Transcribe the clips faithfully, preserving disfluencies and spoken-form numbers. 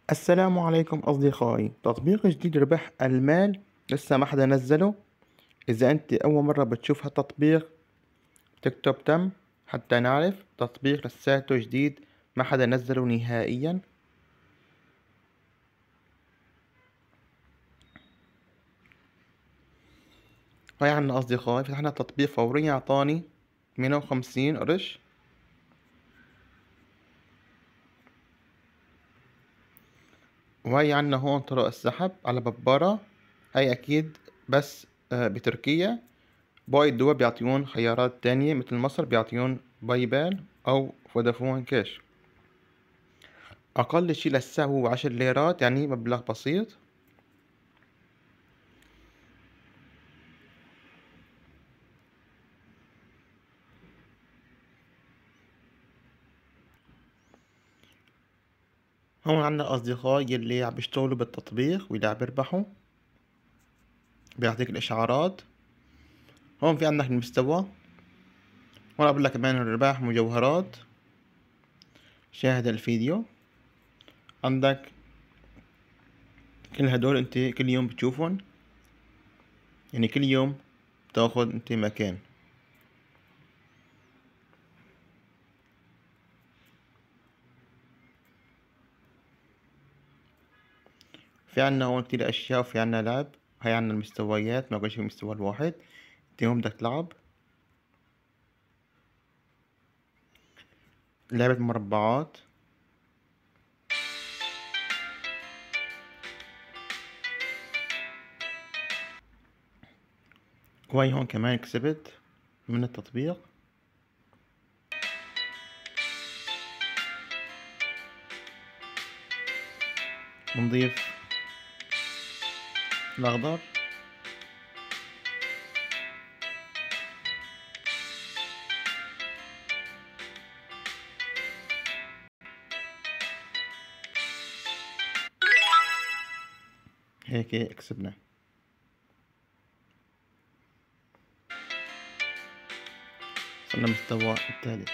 السلام عليكم أصدقائي. تطبيق جديد ربح المال لسه ما حدا نزله. إذا أنت أول مرة بتشوف هالتطبيق تكتب تم حتى نعرف. تطبيق لساته جديد ما حدا نزله نهائيا. هاي عنا أصدقائي، فتحنا التطبيق فوريا، أعطاني مية وخمسين قرش. وهي عنا هون طرق السحب على ببارة. هاي أكيد بس آه، بتركيا. باقي الدول بيعطيون خيارات تانية، مثل مصر بيعطيون باي بال أو فودافون كاش. أقل شي للساعة هو عشر ليرات، يعني مبلغ بسيط. هون عنا أصدقاء يلي عم بيشتغلوا بالتطبيق واللي عم بيربحوا، بيعطيك الإشعارات. هون في عندك المستوى، هون بقول لك كمان الرباح مجوهرات. شاهد الفيديو. عندك كل هدول انت كل يوم بتشوفهم، يعني كل يوم بتاخد انت مكان. في عنا هون كتير أشياء، وفي عنا لعب. هاي عنا المستويات، ما كل شي المستوى الواحد. انت هون بدك تلعب لعبة مربعات. وهي هون كمان كسبت من التطبيق. بنضيف الأخضر. هيك كسبنا. وصلنا المستوى الثالث.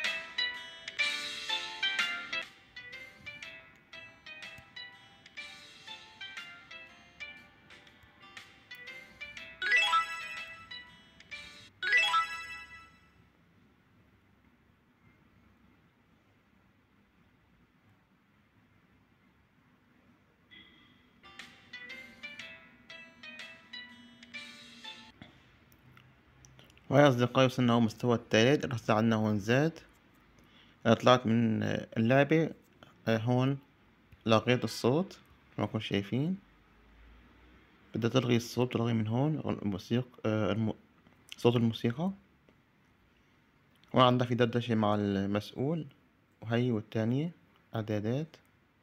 وهي أصدقائي وصلنا هون المستوى الثالث. رح عنا هون زاد. أنا طلعت من اللعبة. آه، هون لغيت الصوت كما شايفين. بدها تلغي الصوت، تلغي من هون الموسيقى، آه، الم... صوت الموسيقى. هون عندك في دردشة مع المسؤول، وهي والتانية إعدادات.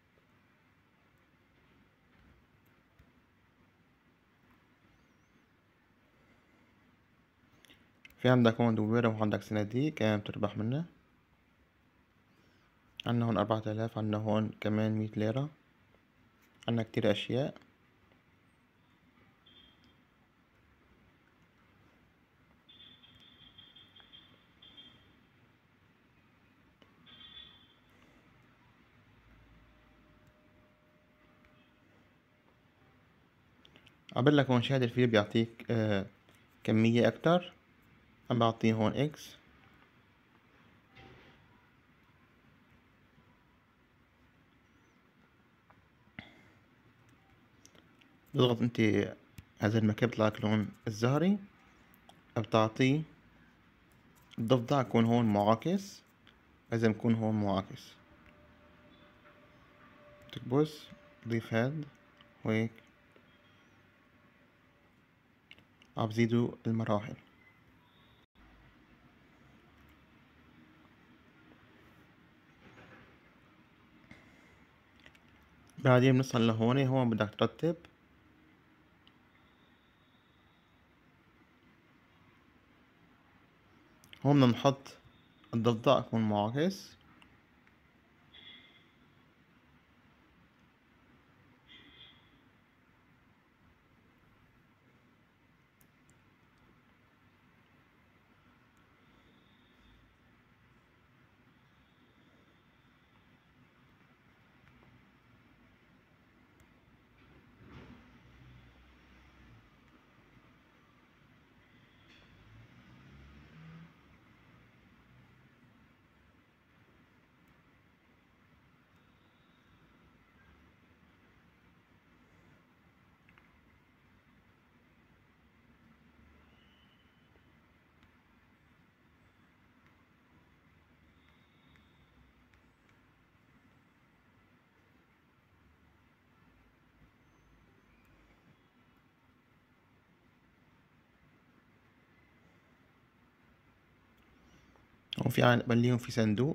في عندك هون دويرة، وعندك صناديق كمان بتربح منها. عنا هون أربعة آلاف، عنا هون كمان مية ليرة. عنا كتير أشياء. قبل لك هون شاهد الفيديو بيعطيك آه كمية أكتر. عم بعطيه هون إكس. تضغط انت هذا المكان بيطلعلك لون الزهري. بتعطيه الضفدع يكون هون معاكس. لازم يكون هون معاكس. تكبس ضيف هاد وهيك. عم بزيدوا المراحل. بعدين بنوصل لهون. هون بدك ترتب. هون بدنا نحط الضفدع يكون معاكس. هون في عنا بليهم في صندوق.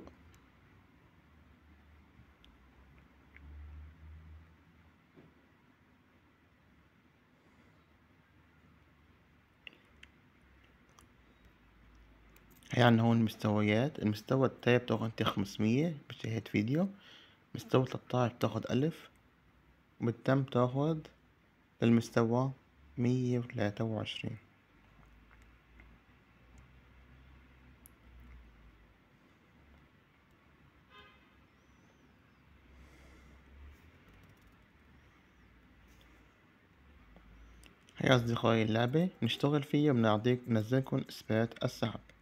هي عنا هون مستويات. المستوى التالي بتاخد انت خمسمية بشاهد فيديو، مستوى تلاتاشر بتاخد ألف، وبالتم بتاخد المستوى مية وتلاتة وعشرين. هي أصدقائي اللعبة نشتغل فيها وبنعطيك بنزلكن إثبات السحب.